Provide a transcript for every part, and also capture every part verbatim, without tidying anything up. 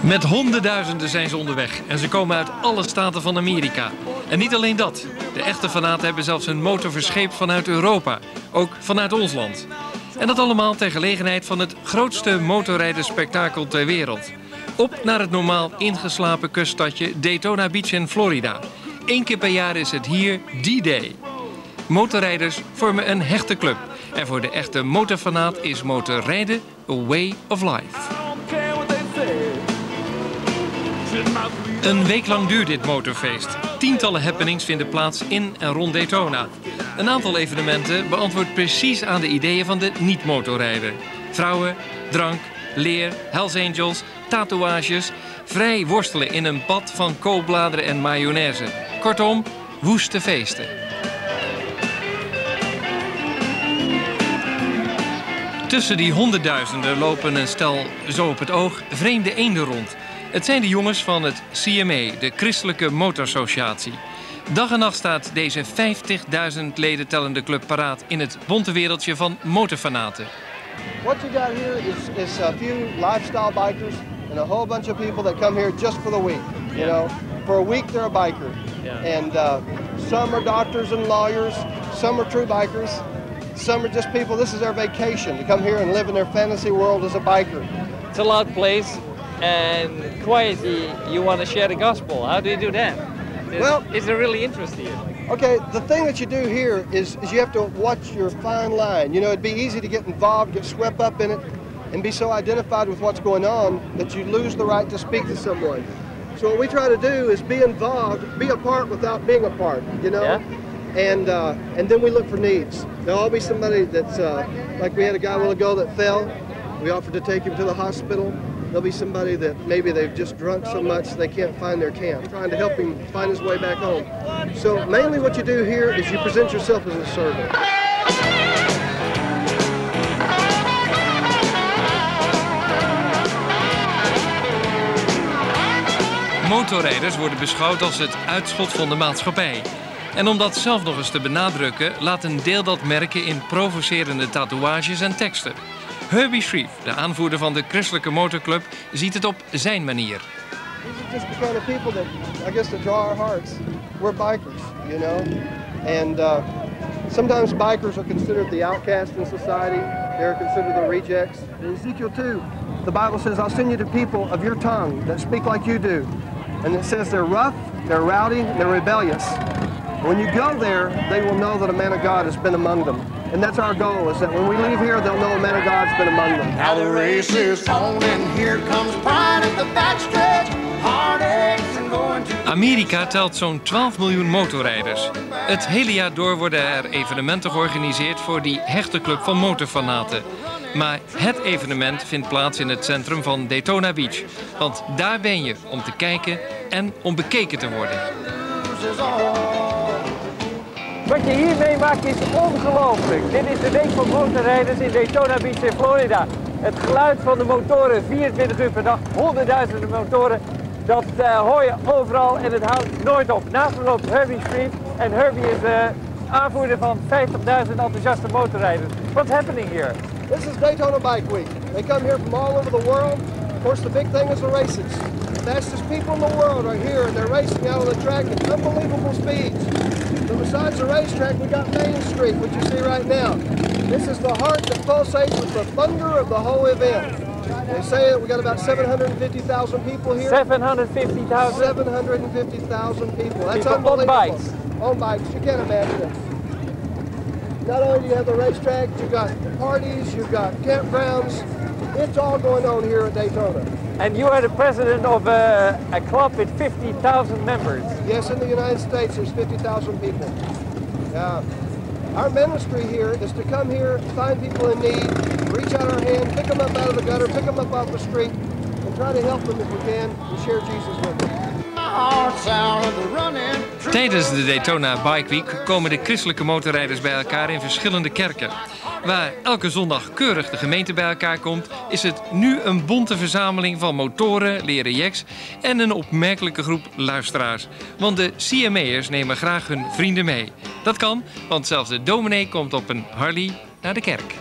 Met honderdduizenden zijn ze onderweg en ze komen uit alle staten van Amerika. En niet alleen dat. De echte fanaten hebben zelfs hun motor verscheept vanuit Europa. Ook vanuit ons land. En dat allemaal ter gelegenheid van het grootste motorrijderspektakel ter wereld. Op naar het normaal ingeslapen kuststadje Daytona Beach in Florida. Eén keer per jaar is het hier D-Day. Motorrijders vormen een hechte club. En voor de echte motorfanaat is motorrijden a way of life. Een week lang duurt dit motorfeest. Tientallen happenings vinden plaats in en rond Daytona. Een aantal evenementen beantwoordt precies aan de ideeën van de niet-motorrijder. Vrouwen, drank, leer, Hells Angels, tatoeages, vrij worstelen in een bad van koolbladeren en mayonaise. Kortom, woeste feesten. Tussen die honderdduizenden lopen een stel, zo op het oog, vreemde eenden rond. Het zijn de jongens van het C M A, de Christelijke Motorassociatie. Dag en nacht staat deze vijftigduizend leden tellende club paraat in het bonte wereldje van motorfanaten. What you got here is, is a few lifestyle bikers and a whole bunch of people that come here just for the week. You know, for a week they're a biker. Yeah. And uh, some are doctors and lawyers, some are true bikers, some are just people, this is their vacation, to come here and live in their fantasy world as a biker. It's a loud place. And quietly, you want to share the gospel. How do you do that? Is, well, is it really interesting? Okay, the thing that you do here is, is you have to watch your fine line. You know, it'd be easy to get involved, get swept up in it, and be so identified with what's going on that you lose the right to speak to someone. So what we try to do is be involved, be a part without being a part, you know? Yeah. And, uh, and then we look for needs. There'll always be somebody that's, uh, like we had a guy a while ago that fell. We offered to take him to the hospital. There'll be somebody that maybe they've just drunk so much they can't find their camp. Trying to help him find his way back home. So mainly what you do here is you present yourself as a servant. Motorrijders worden beschouwd als het uitschot van de maatschappij. En om dat zelf nog eens te benadrukken, laat een deel dat merken in provocerende tatoeages en teksten. Herbie Shreve, de aanvoerder van de Christelijke Motorclub, ziet het op zijn manier. These are just the kind of people that, I guess, to draw our hearts. We're bikers, you know, and uh, sometimes bikers are considered the outcast in society. They're considered the rejects. In Ezekiel two, the Bible says, "I'll send you to people of your tongue that speak like you do," and it says they're rough, they're rowdy, they're rebellious. When you go there, they will know that a man of God has been among them. And that's our goal, is that when we leave here, they'll know a man of God's been among them. Now the race is on and here comes pride at the backstretch. Heartaches and going to... Amerika telt zo'n twaalf miljoen motorrijders. Het hele jaar door worden er evenementen georganiseerd voor die hechte club van motorfanaten. Maar het evenement vindt plaats in het centrum van Daytona Beach. Want daar ben je om te kijken en om bekeken te worden. Wat je hier meemaakt is ongelooflijk. Dit is de week van motorrijders in Daytona Beach in Florida. Het geluid van de motoren, vierentwintig uur per dag, honderdduizenden motoren. Dat uh, hoor je overal en het houdt nooit op. Naast me loopt Herbie Shreve en Herbie is de uh, aanvoerder van vijftigduizend enthousiaste motorrijders. What's happening here? This is Daytona Bike Week. They come here from all over the world. Of course, the big thing is the races. The fastest people in the world are here and they're racing out on the track at unbelievable speeds. So besides the racetrack, we got Main Street, which you see right now. This is the heart that pulsates with the thunder of the whole event. They say that we got about seven hundred fifty thousand people here. seven hundred fifty thousand? seven hundred fifty thousand people. That's people unbelievable. on bikes? On bikes, you can't imagine it. Not only do you have the racetrack, you've got parties, you've got campgrounds. It's all going on here at Daytona. And you are the president of a, a club with fifty thousand members. Yes, in the United States there's fifty thousand people. Uh, our ministry here is to come here, find people in need, reach out our hand, pick them up out of the gutter, pick them up off the street, and try to help them if we can and share Jesus with them. Tijdens de Daytona Bike Week komen de christelijke motorrijders bij elkaar in verschillende kerken. Waar elke zondag keurig de gemeente bij elkaar komt, is het nu een bonte verzameling van motoren, leren jacks en een opmerkelijke groep luisteraars. Want de C M A'ers nemen graag hun vrienden mee. Dat kan, want zelfs de dominee komt op een Harley naar de kerk.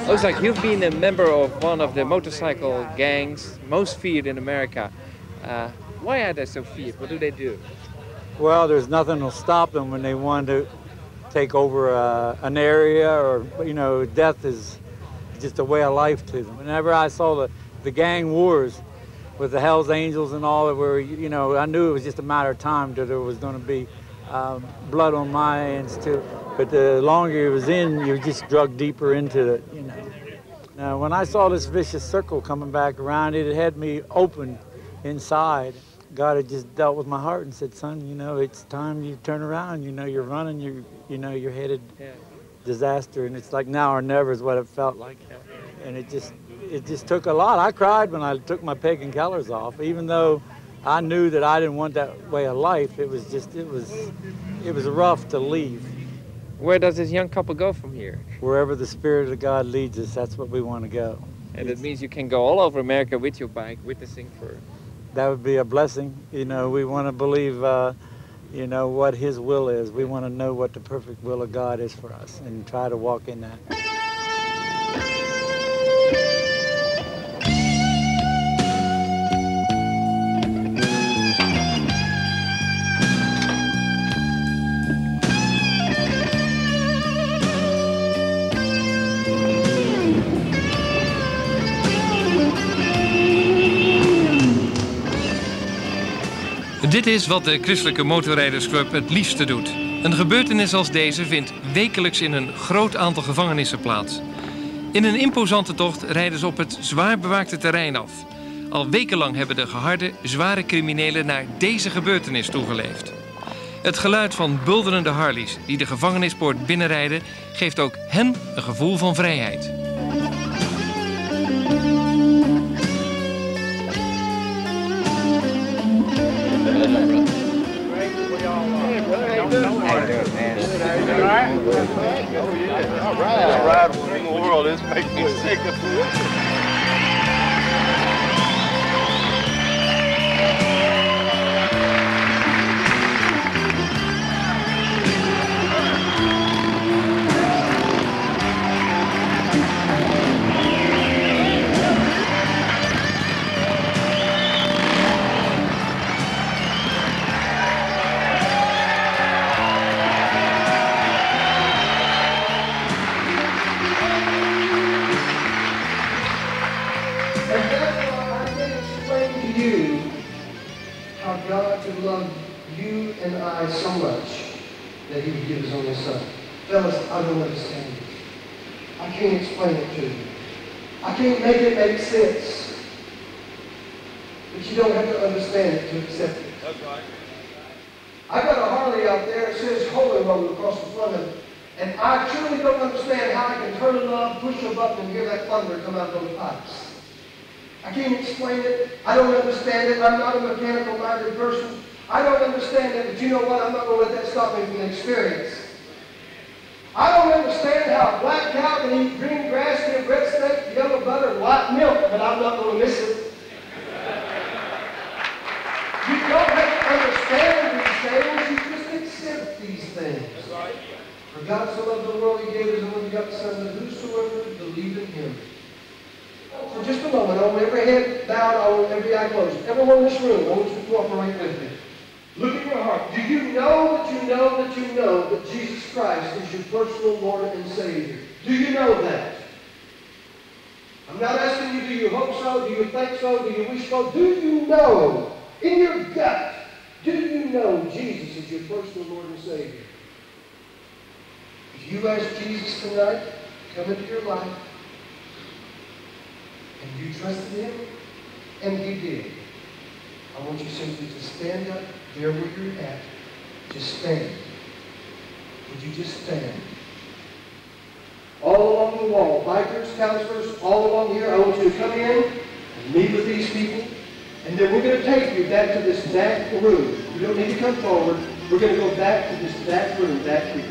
Looks like you've been a member of one of the motorcycle gangs most feared in America. Uh, why are they so feared? What do they do? Well, there's nothing to stop them when they want to take over uh, an area, or, you know, death is just a way of life to them. Whenever I saw the, the gang wars with the Hells Angels and all, where, you know, I knew it was just a matter of time that there was going to be um, blood on my hands too. But the longer it was in, you just drug deeper into it, you know. Now, when I saw this vicious circle coming back around, it had me open inside. God had just dealt with my heart and said, son, you know, it's time you turn around. You know, you're running, you you know, you're headed Yeah. disaster. And it's like now or never is what it felt like. And it just, it just took a lot. I cried when I took my pagan colors off, even though I knew that I didn't want that way of life. It was just, it was, it was rough to leave. Where does this young couple go from here? Wherever the Spirit of God leads us, that's what we want to go. And it means you can go all over America with your bike, witnessing for... That would be a blessing. You know, we want to believe, uh, you know, what His will is. We want to know what the perfect will of God is for us and try to walk in that. Dit is wat de Christelijke Motorrijdersclub het liefste doet. Een gebeurtenis als deze vindt wekelijks in een groot aantal gevangenissen plaats. In een imposante tocht rijden ze op het zwaar bewaakte terrein af. Al wekenlang hebben de geharde, zware criminelen naar deze gebeurtenis toegeleefd. Het geluid van bulderende Harleys die de gevangenispoort binnenrijden geeft ook hen een gevoel van vrijheid. This ride in the world is making me sick of and I so much that He would give His only Son. Fellas, I don't understand it. I can't explain it to you. I can't make it make sense. But you don't have to understand it to accept it. That's right. I got a Harley out there, it says Holy Road across the front of it. And I truly don't understand how I can turn a knob, push a button, and hear that thunder come out of those pipes. I can't explain it. I don't understand it. I'm not a mechanical-minded person. I don't understand it, but you know what? I'm not going to let that stop me from the experience. I don't understand how a black cow can eat green grass, give red steak, yellow butter, and white milk, but I'm not going to miss it. You don't have to understand these things. You just accept these things. For God so loved the world, He gave His only begotten Son, that whosoever would believe in Him. For just a moment, I want every head bowed, I want every eye closed. Everyone in this room, I want you to cooperate with me. Look at your heart. Do you know that you know that you know that Jesus Christ is your personal Lord and Savior? Do you know that? I'm not asking you, do you hope so? Do you think so? Do you wish so? Do you know, in your gut, do you know Jesus is your personal Lord and Savior? If you ask Jesus tonight, come into your life, and you trusted Him, and He did, I want you simply to stand up there where you're at. Just stand. Would you just stand? All along the wall, bikers, counselors, all along here, I want you to come in and meet with these people. And then we're going to take you back to this back room. You don't need to come forward. We're going to go back to this back room back here.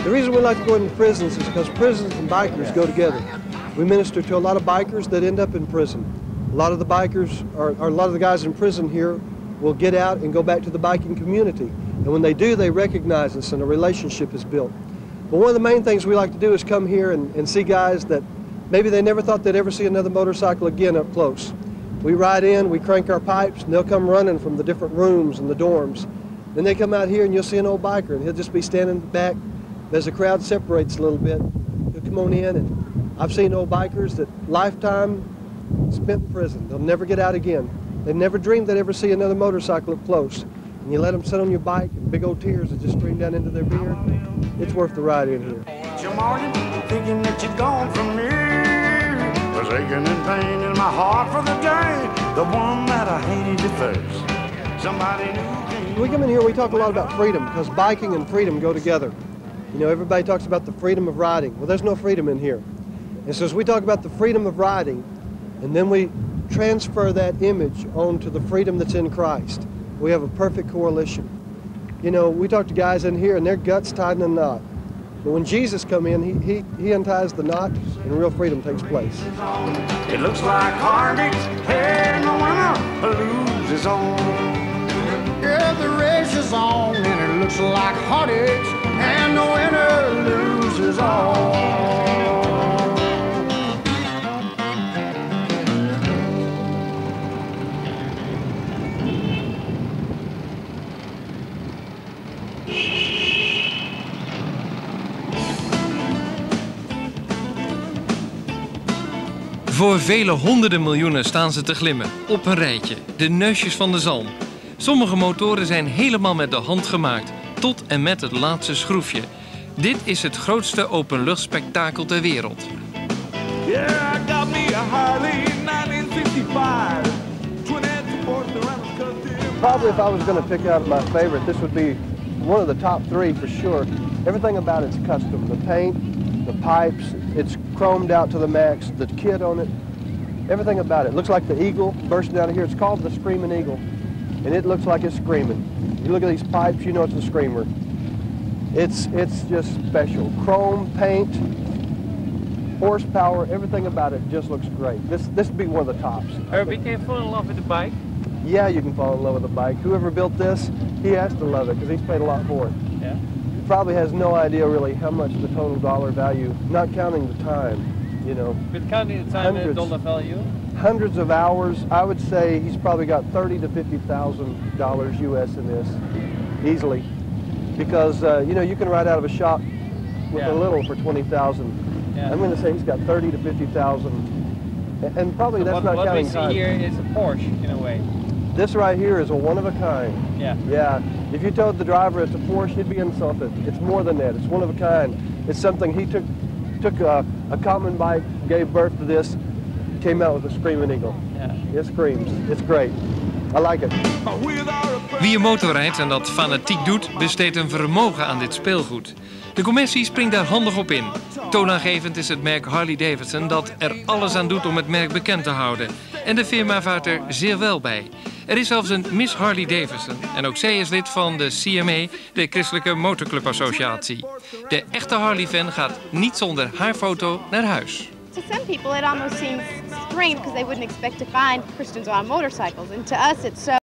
The reason we like to go into prisons is because prisons and bikers go together. We minister to a lot of bikers that end up in prison. A lot of the bikers, or, or a lot of the guys in prison here will get out and go back to the biking community. And when they do, they recognize us and a relationship is built. But one of the main things we like to do is come here and, and see guys that maybe they never thought they'd ever see another motorcycle again up close. We ride in, we crank our pipes, and they'll come running from the different rooms and the dorms. Then they come out here and you'll see an old biker, and he'll just be standing back. As the crowd separates a little bit, he'll come on in, and I've seen old bikers that lifetime spent in prison. They'll never get out again. They never dreamed they'd ever see another motorcycle up close. And you let them sit on your bike, and big old tears that just stream down into their beard. It's worth the ride in here. Your morning, thinking that you're gone from me. Was aching and pain in my heart for the day, the one that I hated the first. Somebody knew. When we come in here, we talk a lot about freedom, because biking and freedom go together. You know, everybody talks about the freedom of riding. Well, there's no freedom in here. And so as we talk about the freedom of riding, and then we transfer that image onto the freedom that's in Christ, we have a perfect correlation. You know, we talk to guys in here, and their guts tied in a knot. But when Jesus come in, he, he, he unties the knot, and real freedom takes place. It looks like heartaches, and the winner loses on. Yeah, the race is on, and it looks like heartaches, and the winner loses all. Voor vele honderden miljoenen staan ze te glimmen, op een rijtje, de neusjes van de zalm. Sommige motoren zijn helemaal met de hand gemaakt, tot en met het laatste schroefje. Dit is het grootste openluchtspektakel ter wereld. Yeah, I got me a Harley nineteen sixty-five. Probably if I was going to pick out my favorite, this would be one of the top three for sure. Everything about it's custom. The paint, the pipes, it's chromed out to the max, the kit on it, everything about it. Looks like the eagle bursting out of here. It's called the Screaming Eagle, and it looks like it's screaming. You look at these pipes, you know it's a screamer. It's, it's just special. Chrome, paint, horsepower, everything about it just looks great. This, this would be one of the tops. Herbie, can you fall in love with the bike? Yeah, you can fall in love with a bike. Whoever built this, he has to love it because he's paid a lot for it. Yeah. He probably has no idea really how much the total dollar value, not counting the time, you know. With counting the time and the dollar value? Hundreds of hours. I would say he's probably got thirty to fifty thousand dollars U S in this, easily, because uh, you know you can ride out of a shop with yeah. a little for twenty thousand. Yeah. I'm going to say he's got thirty to fifty thousand, and probably so that's what, not what counting we time. see here is a Porsche in a way. This right here is a one of a kind. Yeah. Yeah. If you told the driver it's a Porsche, he'd be insulted. It's more than that. It's one of a kind. It's something he took took a, a common bike, gave birth to this, came out with a Screaming Eagle. Yeah. It screams. It's great. I like it. Wie een motor rijdt en dat fanatiek doet, besteedt een vermogen aan dit speelgoed. De commissie springt daar handig op in. Toonaangevend is het merk Harley-Davidson dat er alles aan doet om het merk bekend te houden. En de firma vaart er zeer wel bij. Er is zelfs een Miss Harley-Davidson en ook zij is lid van de C M A, de Christelijke Motorclub Associatie. De echte Harley-fan gaat niet zonder haar foto naar huis. To some people it almost seems strange because they wouldn't expect to find Christians on motorcycles, and to us it's so